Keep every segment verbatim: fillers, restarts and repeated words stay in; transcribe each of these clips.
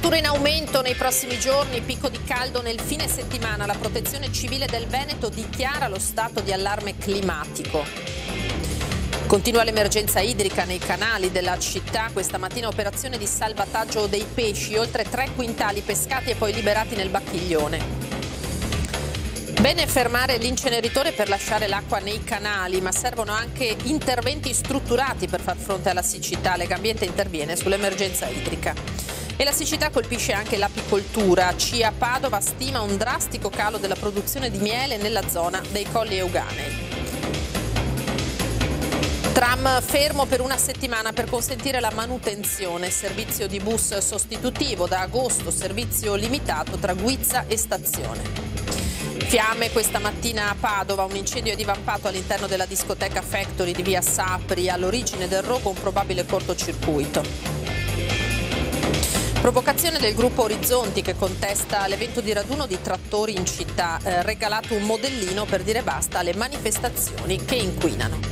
Temperature in aumento nei prossimi giorni, picco di caldo nel fine settimana. La Protezione Civile del Veneto dichiara lo stato di allarme climatico. Continua l'emergenza idrica nei canali della città. Questa mattina operazione di salvataggio dei pesci, oltre tre quintali pescati e poi liberati nel Bacchiglione. Bene fermare l'inceneritore per lasciare l'acqua nei canali, ma servono anche interventi strutturati per far fronte alla siccità. Legambiente interviene sull'emergenza idrica. E la siccità colpisce anche l'apicoltura. C I A Padova stima un drastico calo della produzione di miele nella zona dei Colli Euganei. Tram fermo per una settimana per consentire la manutenzione. Servizio di bus sostitutivo da agosto, servizio limitato tra Guizza e stazione. Fiamme questa mattina a Padova, un incendio è divampato all'interno della discoteca Factory di via Sapri, all'origine del rogo un probabile cortocircuito. Provocazione del gruppo Orizzonti che contesta l'evento di raduno di trattori in città, eh, regalato un modellino per dire basta alle manifestazioni che inquinano.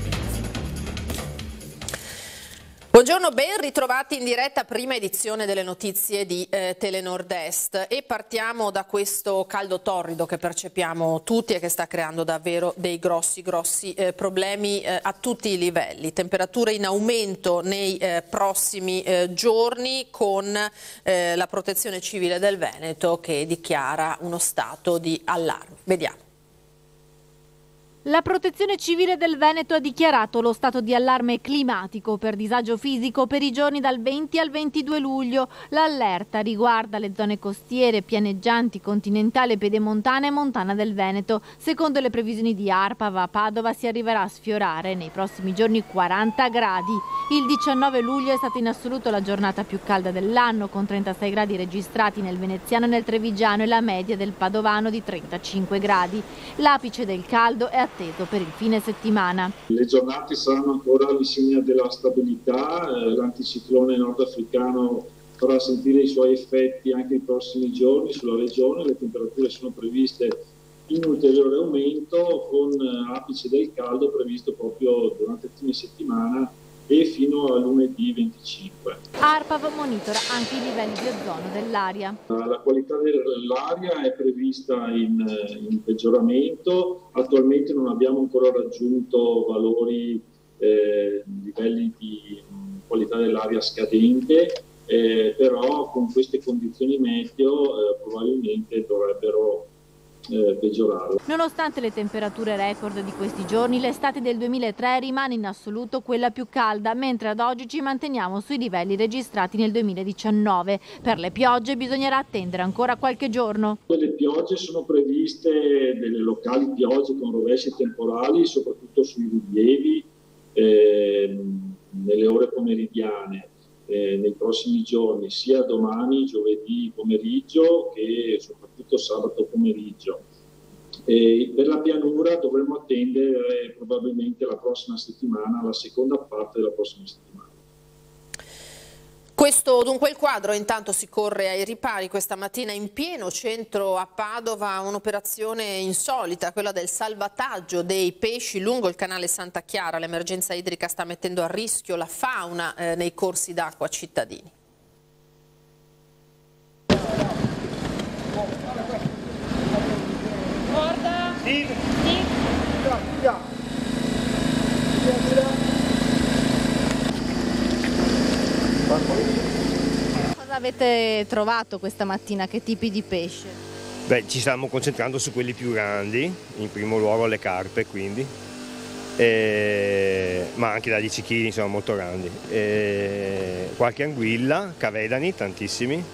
Buongiorno, ben ritrovati in diretta, prima edizione delle notizie di eh, Telenord Est, e partiamo da questo caldo torrido che percepiamo tutti e che sta creando davvero dei grossi grossi eh, problemi eh, a tutti i livelli. Temperature in aumento nei eh, prossimi eh, giorni, con eh, la Protezione Civile del Veneto che dichiara uno stato di allarme. Vediamo. La Protezione Civile del Veneto ha dichiarato lo stato di allarme climatico per disagio fisico per i giorni dal venti al ventidue luglio. L'allerta riguarda le zone costiere, pianeggianti, continentali, pedemontane e montana del Veneto. Secondo le previsioni di ARPAV, a Padova si arriverà a sfiorare nei prossimi giorni quaranta gradi. Il diciannove luglio è stata in assoluto la giornata più calda dell'anno, con trentasei gradi registrati nel veneziano e nel trevigiano e la media del padovano di trentacinque gradi. L'apice del caldo è atteso per il fine settimana. Le giornate saranno ancora all'insegna della stabilità, l'anticiclone nordafricano farà sentire i suoi effetti anche nei prossimi giorni sulla regione, le temperature sono previste in ulteriore aumento con apice del caldo previsto proprio durante il fine settimana e fino a lunedì venticinque. ARPAV monitora anche i livelli di ozono dell'aria. La qualità dell'aria è prevista in, in peggioramento, attualmente non abbiamo ancora raggiunto valori, eh, livelli di qualità dell'aria scadente, eh, però con queste condizioni meteo eh, probabilmente dovrebbero Eh, peggiorare. Nonostante le temperature record di questi giorni, l'estate del duemilatré rimane in assoluto quella più calda, mentre ad oggi ci manteniamo sui livelli registrati nel duemiladiciannove. Per le piogge bisognerà attendere ancora qualche giorno. Le piogge sono previste, delle locali piogge con rovesci temporali, soprattutto sui rilievi eh, nelle ore pomeridiane. Eh, nei prossimi giorni, sia domani, giovedì pomeriggio, che soprattutto sabato pomeriggio. E per la pianura dovremo attendere probabilmente la prossima settimana, la seconda parte della prossima settimana. Questo dunque il quadro. Intanto si corre ai ripari questa mattina in pieno centro a Padova, un'operazione insolita, quella del salvataggio dei pesci lungo il canale Santa Chiara. L'emergenza idrica sta mettendo a rischio la fauna eh, nei corsi d'acqua cittadini. Guarda! Sì! Sì! Cosa avete trovato questa mattina? Che tipi di pesce? Beh, ci stiamo concentrando su quelli più grandi, in primo luogo le carpe, quindi, e... ma anche da dieci chili, sono molto grandi. E... qualche anguilla, cavedani, tantissimi,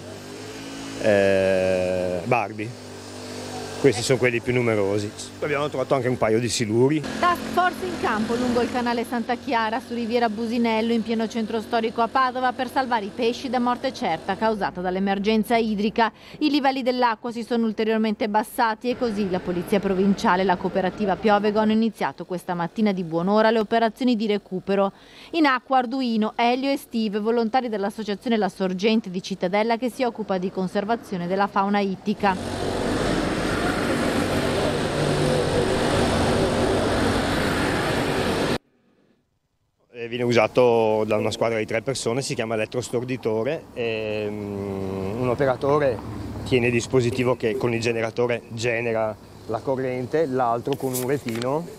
e... barbi. Questi sono quelli più numerosi. Abbiamo trovato anche un paio di siluri. Task force in campo lungo il canale Santa Chiara su Riviera Businello in pieno centro storico a Padova per salvare i pesci da morte certa causata dall'emergenza idrica. I livelli dell'acqua si sono ulteriormente abbassati e così la Polizia Provinciale e la cooperativa Piovego hanno iniziato questa mattina di buon'ora le operazioni di recupero. In acqua Arduino, Elio e Steve, volontari dell'associazione La Sorgente di Cittadella che si occupa di conservazione della fauna ittica. viene usato da una squadra di tre persone, si chiama elettrostorditore, e, um, un operatore tiene il dispositivo che con il generatore genera la corrente, l'altro con un retino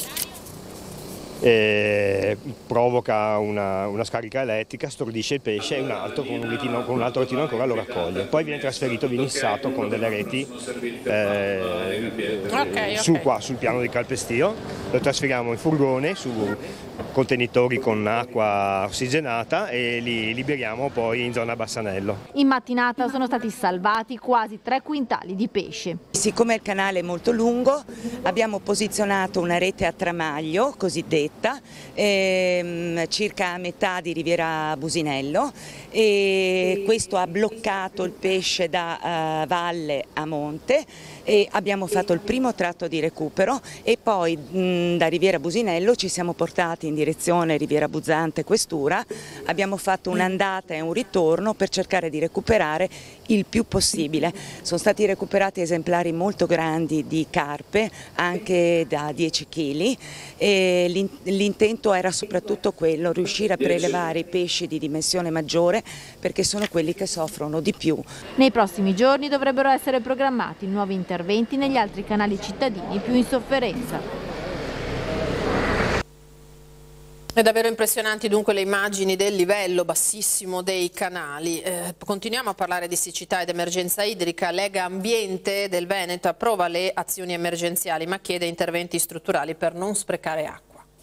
e provoca una, una scarica elettrica, stordisce il pesce e un altro con un, retino, con un altro retino ancora lo raccoglie. Poi viene trasferito, viene issato con delle reti eh, okay, su okay. qua sul piano del calpestio, lo trasferiamo in furgone su contenitori con acqua ossigenata e li liberiamo poi in zona Bassanello. In mattinata sono stati salvati quasi tre quintali di pesce. Siccome il canale è molto lungo abbiamo posizionato una rete a tramaglio cosiddetta ehm, circa a metà di Riviera Businello e questo ha bloccato il pesce da uh, valle a monte e abbiamo fatto il primo tratto di recupero e poi mh, da Riviera Businello ci siamo portati in direzione Riviera Buzzante Questura, abbiamo fatto un'andata e un ritorno per cercare di recuperare il più possibile. Sono stati recuperati esemplari molto grandi di carpe, anche da dieci chili, e l'intento era soprattutto quello, riuscire a prelevare i pesci di dimensione maggiore perché sono quelli che soffrono di più. Nei prossimi giorni dovrebbero essere programmati nuovi interventi negli altri canali cittadini più in sofferenza. È davvero impressionanti dunque le immagini del livello bassissimo dei canali. Eh, continuiamo a parlare di siccità ed emergenza idrica. Lega Ambiente del Veneto approva le azioni emergenziali ma chiede interventi strutturali per non sprecare acqua.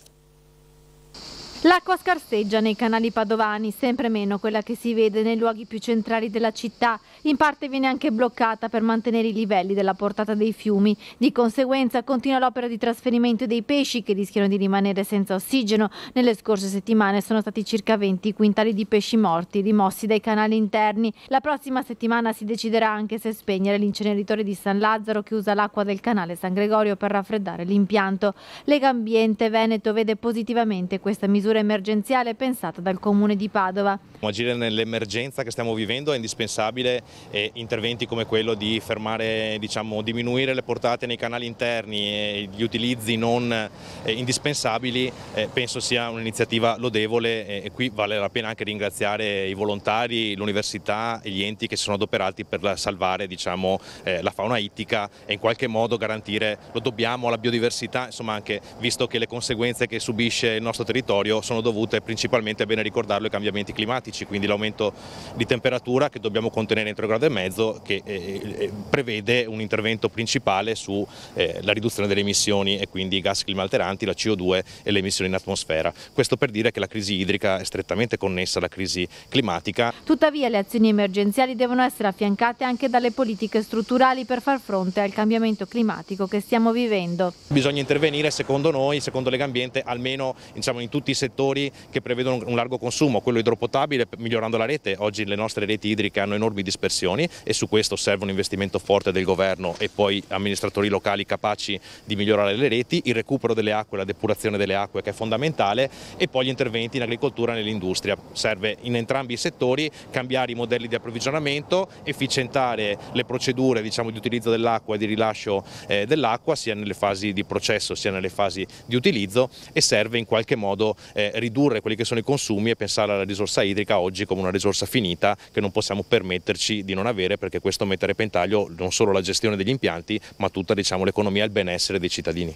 L'acqua scarseggia nei canali padovani, sempre meno quella che si vede nei luoghi più centrali della città. In parte viene anche bloccata per mantenere i livelli della portata dei fiumi. Di conseguenza continua l'opera di trasferimento dei pesci che rischiano di rimanere senza ossigeno. Nelle scorse settimane sono stati circa venti quintali di pesci morti rimossi dai canali interni. La prossima settimana si deciderà anche se spegnere l'inceneritore di San Lazzaro che usa l'acqua del canale San Gregorio per raffreddare l'impianto. Lega Ambiente Veneto vede positivamente questa misura emergenziale pensata dal Comune di Padova. Agire nell'emergenza che stiamo vivendo è indispensabile e interventi come quello di fermare, diciamo, diminuire le portate nei canali interni e gli utilizzi non eh, indispensabili eh, penso sia un'iniziativa lodevole e, e qui vale la pena anche ringraziare i volontari, l'università e gli enti che si sono adoperati per salvare, diciamo, eh, la fauna ittica e in qualche modo garantire, lo dobbiamo alla biodiversità, insomma, anche visto che le conseguenze che subisce il nostro territorio sono dovute principalmente, è bene ricordarlo, ai cambiamenti climatici, quindi l'aumento di temperatura che dobbiamo contenere entro il grado e mezzo, che eh, prevede un intervento principale sulla eh, riduzione delle emissioni e quindi i gas climalteranti, la C O due e le emissioni in atmosfera. Questo per dire che la crisi idrica è strettamente connessa alla crisi climatica. Tuttavia le azioni emergenziali devono essere affiancate anche dalle politiche strutturali per far fronte al cambiamento climatico che stiamo vivendo. Bisogna intervenire, secondo noi, secondo Legambiente, almeno, diciamo, in tutti i settori che prevedono un largo consumo, quello idropotabile migliorando la rete. Oggi le nostre reti idriche hanno enormi dispersioni e su questo serve un investimento forte del governo e poi amministratori locali capaci di migliorare le reti, il recupero delle acque, la depurazione delle acque che è fondamentale e poi gli interventi in agricoltura e nell'industria. Serve in entrambi i settori cambiare i modelli di approvvigionamento, efficientare le procedure, diciamo, di utilizzo dell'acqua e di rilascio eh, dell'acqua sia nelle fasi di processo sia nelle fasi di utilizzo e serve in qualche modo Eh, ridurre quelli che sono i consumi e pensare alla risorsa idrica oggi come una risorsa finita che non possiamo permetterci di non avere, perché questo mette a repentaglio non solo la gestione degli impianti ma tutta, diciamo, l'economia e il benessere dei cittadini.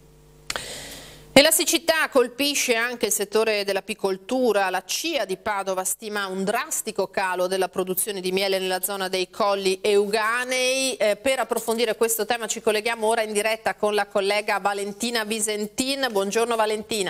E la siccità colpisce anche il settore dell'apicoltura. La C I A di Padova stima un drastico calo della produzione di miele nella zona dei Colli Euganei. Eh, per approfondire questo tema ci colleghiamo ora in diretta con la collega Valentina Visentin. Buongiorno Valentina.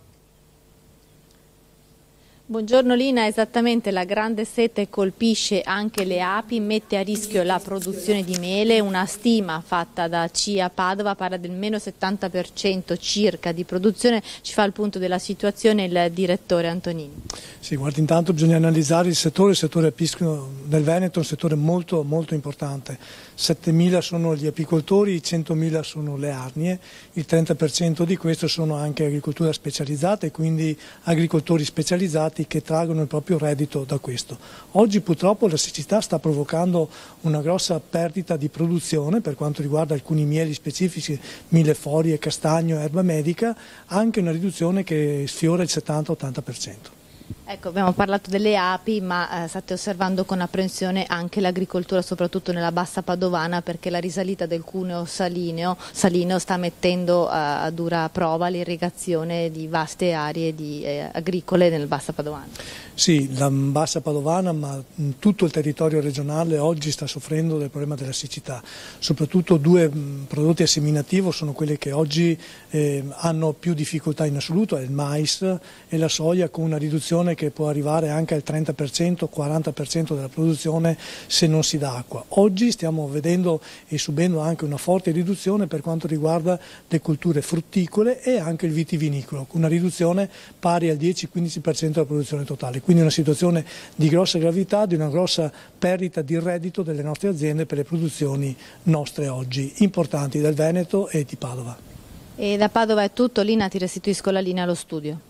Buongiorno Lina, esattamente, la grande sete colpisce anche le api, mette a rischio la produzione di miele. Una stima fatta da C I A Padova parla del meno settanta per cento circa di produzione. Ci fa il punto della situazione il direttore Antonini. Sì, guarda, intanto bisogna analizzare il settore, il settore apiscolo del Veneto è un settore molto, molto importante. settemila sono gli apicoltori, centomila sono le arnie, il trenta per cento di questo sono anche agricoltura specializzata e quindi agricoltori specializzati privati che traggono il proprio reddito da questo. Oggi purtroppo la siccità sta provocando una grossa perdita di produzione per quanto riguarda alcuni mieli specifici, milleforie, castagno, erba medica, anche una riduzione che sfiora il settanta ottanta per cento. Ecco, abbiamo parlato delle api, ma eh, state osservando con apprensione anche l'agricoltura, soprattutto nella bassa padovana, perché la risalita del cuneo salineo, salino sta mettendo a, a dura prova l'irrigazione di vaste aree di, eh, agricole nella bassa padovana. Sì, la bassa padovana, ma tutto il territorio regionale oggi sta soffrendo del problema della siccità. Soprattutto due prodotti a seminativo sono quelli che oggi eh, hanno più difficoltà in assoluto, è il mais e la soia, con una riduzione che può arrivare anche al trenta per cento, quaranta per cento della produzione se non si dà acqua. Oggi stiamo vedendo e subendo anche una forte riduzione per quanto riguarda le colture frutticole e anche il vitivinicolo, con una riduzione pari al dieci quindici per cento della produzione totale. Quindi una situazione di grossa gravità, di una grossa perdita di reddito delle nostre aziende per le produzioni nostre oggi importanti del Veneto e di Padova. E da Padova è tutto, Lina, ti restituisco la linea allo studio.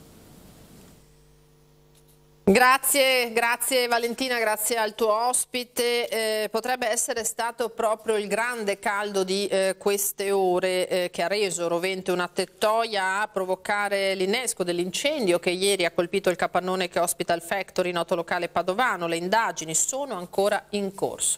Grazie, grazie Valentina, grazie al tuo ospite. Eh, potrebbe essere stato proprio il grande caldo di eh, queste ore eh, che ha reso rovente una tettoia a provocare l'innesco dell'incendio che ieri ha colpito il capannone che ospita il Factory, noto locale padovano. Le indagini sono ancora in corso.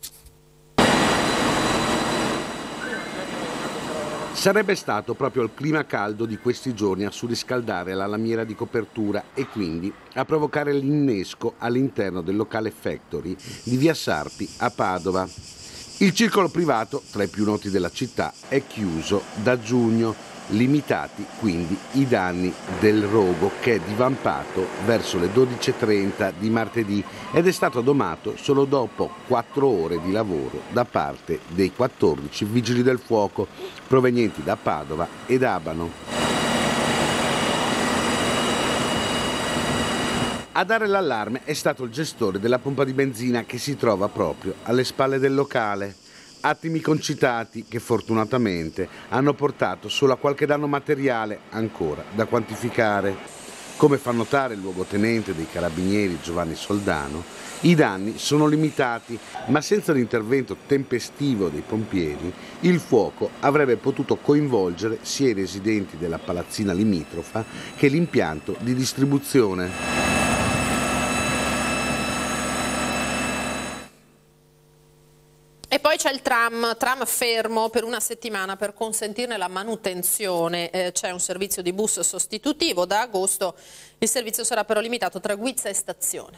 Sarebbe stato proprio il clima caldo di questi giorni a surriscaldare la lamiera di copertura e quindi a provocare l'innesco all'interno del locale Factory di via Sarpi a Padova. Il circolo privato, tra i più noti della città, è chiuso da giugno, limitati quindi i danni del rogo che è divampato verso le dodici e trenta di martedì ed è stato domato solo dopo quattro ore di lavoro da parte dei quattordici vigili del fuoco provenienti da Padova ed Abano. A dare l'allarme è stato il gestore della pompa di benzina che si trova proprio alle spalle del locale. Attimi concitati che fortunatamente hanno portato solo a qualche danno materiale ancora da quantificare. Come fa notare il luogotenente dei Carabinieri Giovanni Soldano, i danni sono limitati, ma senza l'intervento tempestivo dei pompieri, il fuoco avrebbe potuto coinvolgere sia i residenti della palazzina limitrofa che l'impianto di distribuzione. E poi c'è il tram, tram fermo per una settimana per consentirne la manutenzione. Eh, c'è un servizio di bus sostitutivo. Da agosto il servizio sarà però limitato tra Guizza e stazione.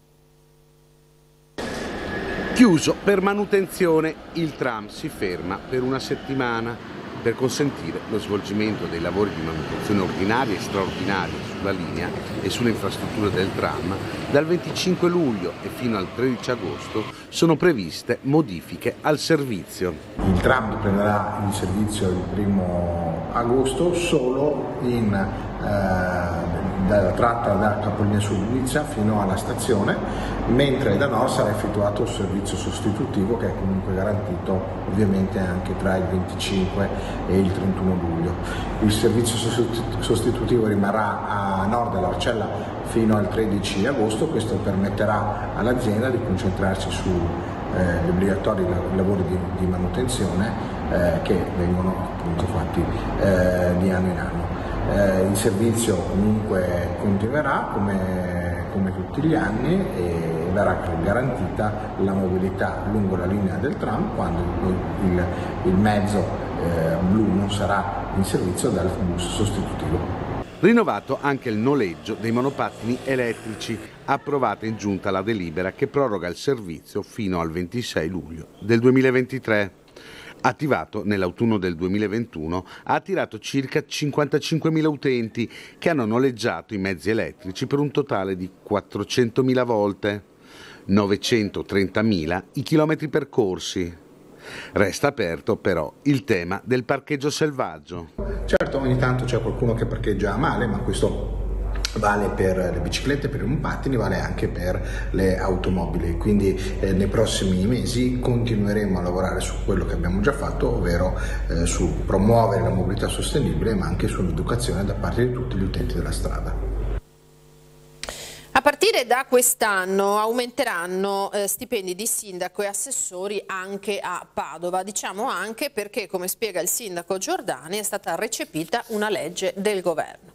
Chiuso per manutenzione, il tram si ferma per una settimana per consentire lo svolgimento dei lavori di manutenzione ordinaria e straordinaria sulla linea e sulle infrastrutture del tram. Dal venticinque luglio e fino al tredici agosto sono previste modifiche al servizio. Il tram riprenderà il servizio il primo agosto solo in, eh, dalla tratta da Capolinea sul Guizza fino alla stazione, mentre da nord sarà effettuato il servizio sostitutivo che è comunque garantito ovviamente anche tra il venticinque e il trentuno luglio. Il servizio sostitutivo rimarrà a nord dell'Arcella fino al tredici agosto, questo permetterà all'azienda di concentrarsi sugli eh, obbligatori lavori di, di manutenzione eh, che vengono appunto fatti eh, di anno in anno. Eh, il servizio comunque continuerà come, come tutti gli anni e verrà garantita la mobilità lungo la linea del tram quando il, il, il mezzo eh, blu non sarà in servizio dal bus sostitutivo. Rinnovato anche il noleggio dei monopattini elettrici, approvata in giunta la delibera che proroga il servizio fino al ventisei luglio del duemilaventitré. Attivato nell'autunno del duemilaventuno, ha attirato circa cinquantacinquemila utenti che hanno noleggiato i mezzi elettrici per un totale di quattrocentomila volte, novecentotrentamila i chilometri percorsi. Resta aperto però il tema del parcheggio selvaggio. Certo, ogni tanto c'è qualcuno che parcheggia male, ma questo vale per le biciclette, per i monopattini, vale anche per le automobili, quindi eh, nei prossimi mesi continueremo a lavorare su quello che abbiamo già fatto, ovvero eh, su promuovere la mobilità sostenibile ma anche sull'educazione da parte di tutti gli utenti della strada. Mentre da quest'anno aumenteranno eh, stipendi di sindaco e assessori anche a Padova. Diciamo anche perché, come spiega il sindaco Giordani, è stata recepita una legge del governo.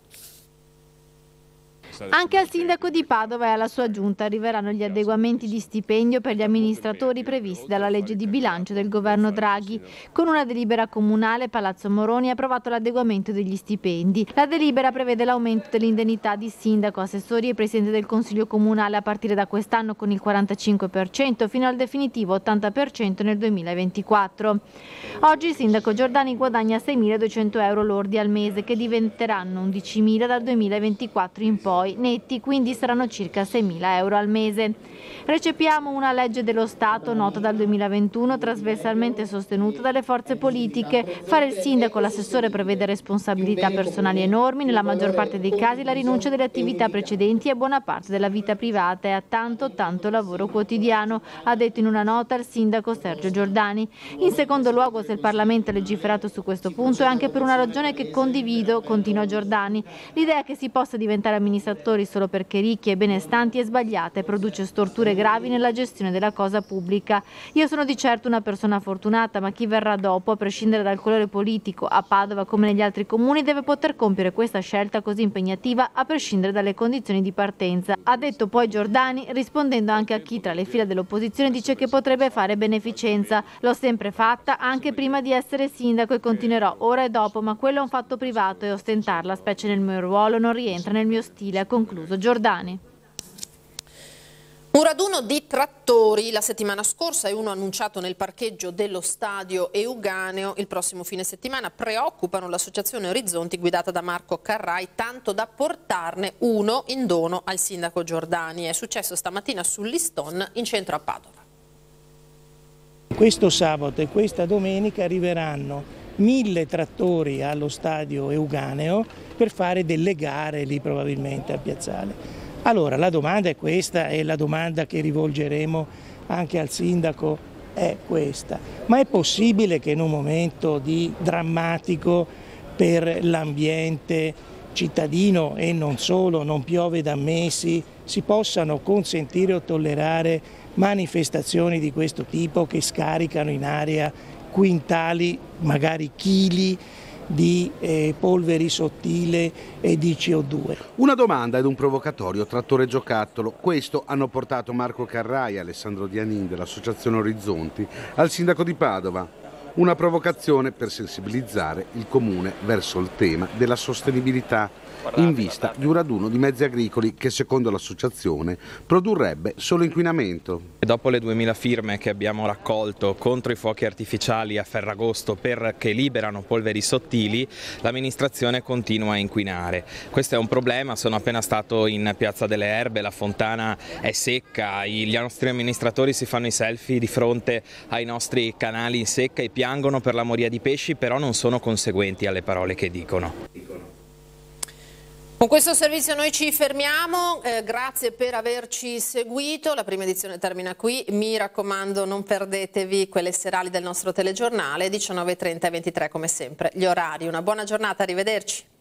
Anche al sindaco di Padova e alla sua giunta arriveranno gli adeguamenti di stipendio per gli amministratori previsti dalla legge di bilancio del governo Draghi. Con una delibera comunale, Palazzo Moroni ha approvato l'adeguamento degli stipendi. La delibera prevede l'aumento dell'indennità di sindaco, assessori e presidente del Consiglio Comunale a partire da quest'anno con il quarantacinque per cento fino al definitivo ottanta per cento nel duemilaventiquattro. Oggi il sindaco Giordani guadagna seimiladuecento euro lordi al mese, che diventeranno undicimila dal duemilaventiquattro in poi. Netti, quindi saranno circa seimila euro al mese. Recepiamo una legge dello Stato nota dal duemilaventuno, trasversalmente sostenuta dalle forze politiche. Fare il sindaco o l'assessore prevede responsabilità personali enormi, nella maggior parte dei casi la rinuncia delle attività precedenti e buona parte della vita privata e a tanto tanto lavoro quotidiano, ha detto in una nota il sindaco Sergio Giordani. In secondo luogo, se il Parlamento ha legiferato su questo punto è anche per una ragione che condivido, continua Giordani. L'idea che si possa diventare amministratori solo perché ricchi e benestanti è sbagliata e produce storture gravi nella gestione della cosa pubblica. Io sono di certo una persona fortunata, ma chi verrà dopo, a prescindere dal colore politico, a Padova come negli altri comuni, deve poter compiere questa scelta così impegnativa a prescindere dalle condizioni di partenza, ha detto poi Giordani, rispondendo anche a chi tra le fila dell'opposizione dice che potrebbe fare beneficenza. L'ho sempre fatta, anche prima di essere sindaco, e continuerò ora e dopo, ma quello è un fatto privato e ostentarla, specie nel mio ruolo, non rientra nel mio stile, ha concluso Giordani. Un raduno di trattori la settimana scorsa e uno annunciato nel parcheggio dello stadio Euganeo il prossimo fine settimana preoccupano l'associazione Orizzonti guidata da Marco Carrai, tanto da portarne uno in dono al sindaco Giordani. È successo stamattina sull'Iston in centro a Padova. Questo sabato e questa domenica arriveranno mille trattori allo stadio Euganeo per fare delle gare lì probabilmente a Piazzale. Allora la domanda è questa e la domanda che rivolgeremo anche al sindaco è questa: ma è possibile che in un momento di drammatico per l'ambiente cittadino e non solo, non piove da mesi, si possano consentire o tollerare manifestazioni di questo tipo che scaricano in aria quintali, magari chili di eh, polveri sottile e di C O due. Una domanda ed un provocatorio trattore giocattolo. Questo hanno portato Marco Carrai e Alessandro Dianin dell'associazione Orizzonti al sindaco di Padova. Una provocazione per sensibilizzare il comune verso il tema della sostenibilità in vista di un raduno di mezzi agricoli che secondo l'associazione produrrebbe solo inquinamento. Dopo le duemila firme che abbiamo raccolto contro i fuochi artificiali a Ferragosto perché liberano polveri sottili, l'amministrazione continua a inquinare. Questo è un problema, sono appena stato in Piazza delle Erbe, la fontana è secca, gli nostri amministratori si fanno i selfie di fronte ai nostri canali in secca e piangono per la moria di pesci, però non sono conseguenti alle parole che dicono. Con questo servizio noi ci fermiamo, eh, grazie per averci seguito, la prima edizione termina qui, mi raccomando non perdetevi quelle serali del nostro telegiornale, diciannove e trenta e ventitré come sempre, gli orari. Una buona giornata, arrivederci.